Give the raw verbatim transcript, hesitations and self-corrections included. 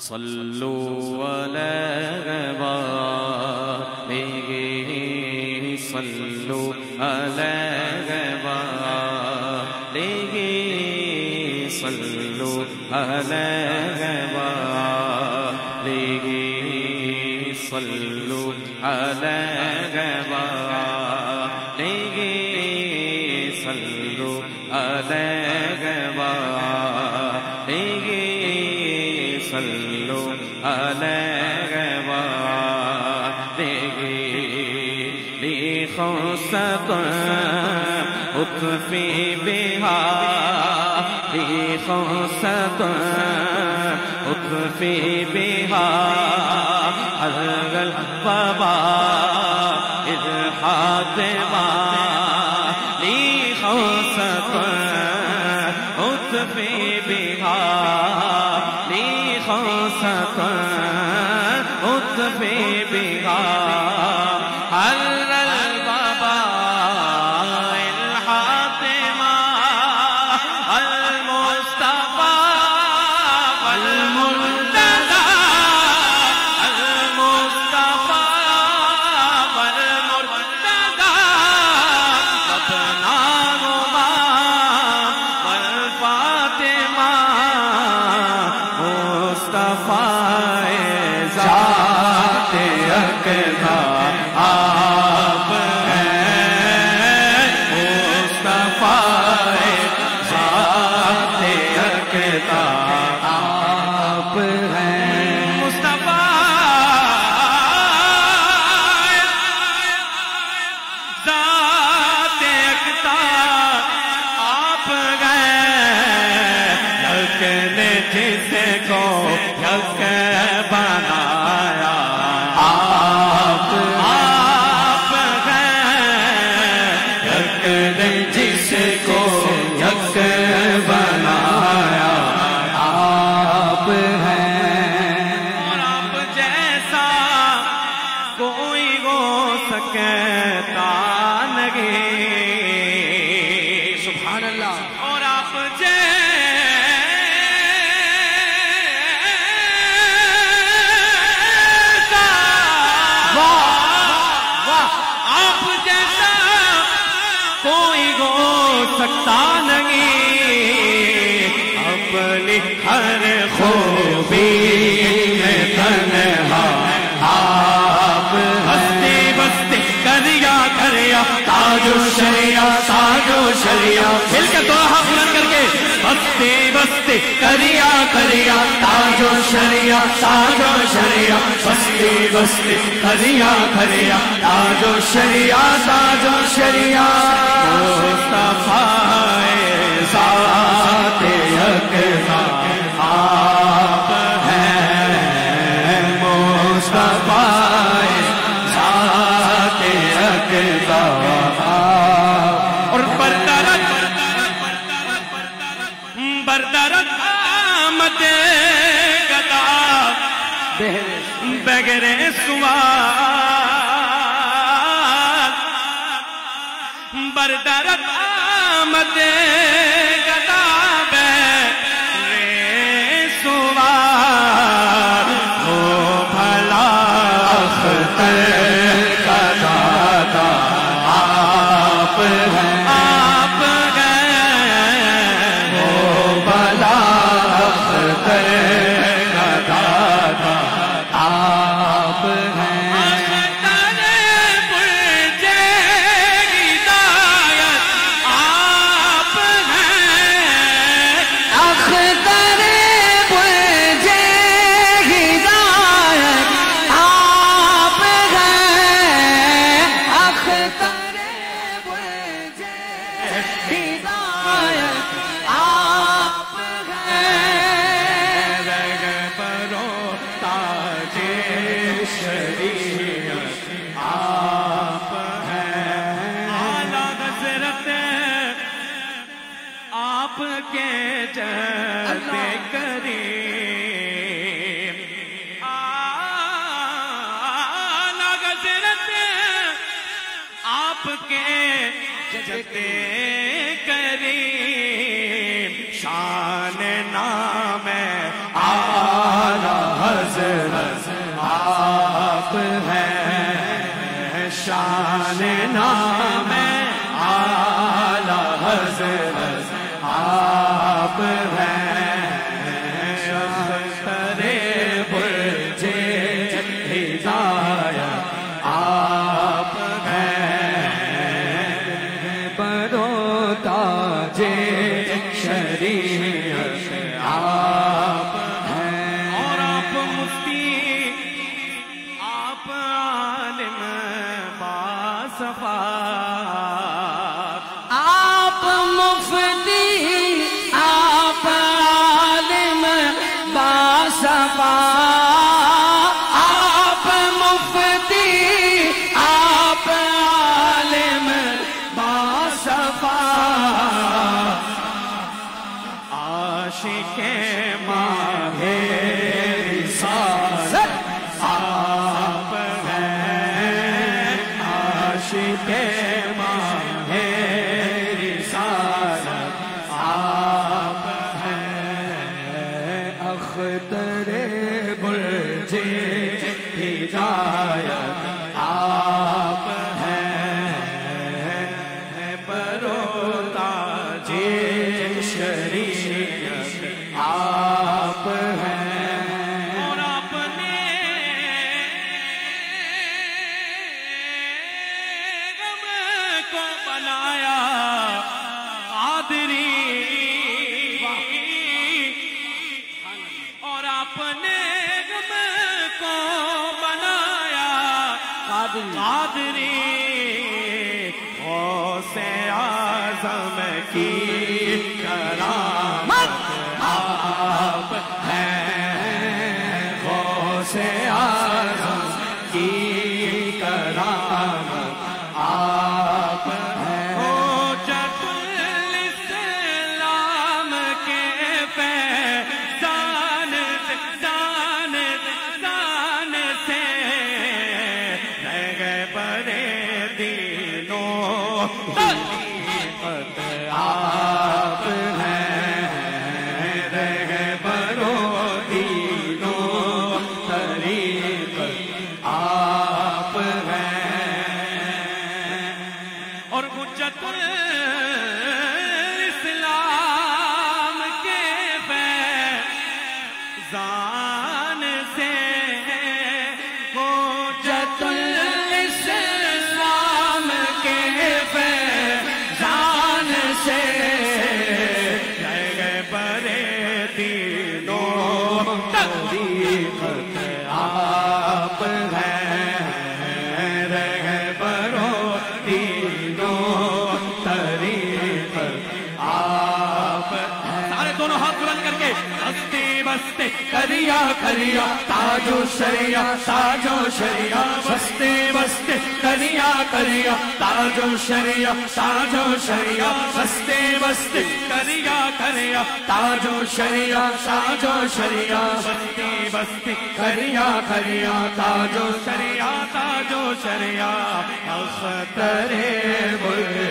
صلوا على والده صلوا على والده صلوا على والده صلوا على والده صلوا على والده صلوا على والده لخوصة أطفي بها لخوصة أطفي بها حرق الوباء إذ حاتما لخوصة أطفي بها لخوصة أطفي بها حرق الوباء الحاتما المصطفى والمرتضى المصطفى والمرتضى وابناهما والفاطمة مصطفى ذات اقتداء آپ ہیں مصطفیٰ ذات اقتداء آپ ہیں مصطفیٰ ذات اقتداء آپ ہیں یک نے جس کو یک بنایا آپ آپ ہیں یک نے جس کو یک بنایا آپ ہیں اور آپ جیسا کوئی ہو سکتا نہیں سبحان اللہ اور آپ جیسا آپ جیسا کوئی ہو سکتا نہیں اپنی ہر خوبی میں تنہا آپ ہستی بستی کریا کریا تاج و شریعہ تاج و شریعہ مل کے دو ہاتھ بلند کر کے بستی بستی کریا کریا تاج و شریعہ تاج و شریعہ بستی بستی کریا کریا تاج و شریعہ تاج و شریعہ مصطفیٰ ذات اقتداء آپ ہیں مصطفیٰ ذات اقتداء اور بردرد بردرد آمد گدا بغیر سوال بردرد آمد گدا بغیر سوال وہ بھلا اختر کا دادا آپ ہیں آپ ہیں وہ بھلا اختر کا دادا آپ ہیں آپ کے جلوے کریم اعلیٰ حضرت آپ کے جلوے کریم شان نام اعلیٰ شان نام اعلی حضرت آپ ہیں، اختر برج ہدایت آپ ہیں، برو تاج شریعت آپ ہیں، اور آپ مفتی، آپ عالم باصفا، آپ مفتی، آپ عالم باصفا، آپ مفتی، آپ عالم باصفا، عاشق ماہ رسالت آپ ہیں، عاشق ماہ رسالت آپ ہیں، اختر برج ہدایت آپ ہیں، برو تاج شریعت آپ ہیں، اور آپ نے غم کو بنایا قادری، اور آپ نے غم کو بنایا قادری، غوث اعظم کی کرامت آپ ہیں، غوث اعظم کی کرامت آپ ہیں، حجت الاسلام کے فیضان دان دان سے رہ برے دینوں طریقت آپ ہیں، رہ برو دینوں طریقت آپ ہیں، اور حجت اسلام کے فیضان سے، حجت الاسلام کے فیضان سے رہ برے دینوں طریقت آپ ہیں، رہ برو دینوں طریقت آپ ہیں، سارے دونوں ہاتھ بلند کر کے ہستے بستے کریا کریا تاجو شریعہ تاجو شریعہ، بستے بستے کریا کریا تاجو شریعہ تاجو شریعہ، بستے بستے کریا کریا تاجو شریعہ تاجو شریعہ، بستے بستے کریا کریا تاجو شریعہ تاجو شریعہ، اختر برج